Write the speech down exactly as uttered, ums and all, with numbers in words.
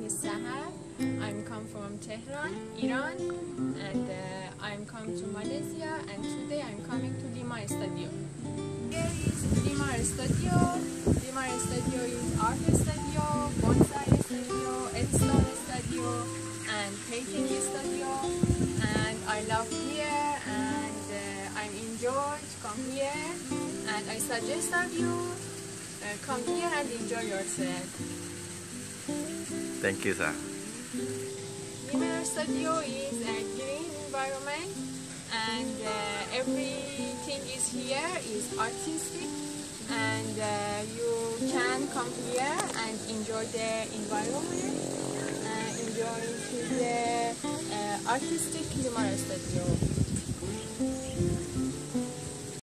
is Sahar. I'm come from Tehran, Iran, and uh, I'm come to Malaysia, and today I'm coming to Limar Studio. Here is Limar Studio. Limar Studio is art studio, bonsai studio, Edstone studio, and painting studio. And I love here, and uh, I'm enjoyed to come here, and I suggest of you uh, come here and enjoy yourself. Thank you, sir. Limar Studio is a green environment, and uh, everything is here is artistic, and uh, you can come here and enjoy the environment, uh, enjoy the uh, artistic Limar Studio.